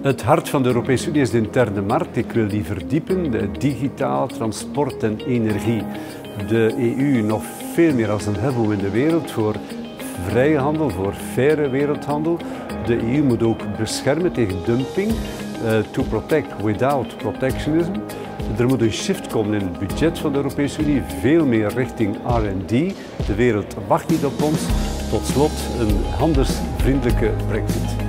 Het hart van de Europese Unie is de interne markt. Ik wil die verdiepen, digitaal, transport en energie. De EU nog veel meer als een hubble in de wereld voor vrije handel, voor faire wereldhandel. De EU moet ook beschermen tegen dumping, to protect without protectionism. Er moet een shift komen in het budget van de Europese Unie, veel meer richting R&D. De wereld wacht niet op ons. Tot slot een handelsvriendelijke Brexit.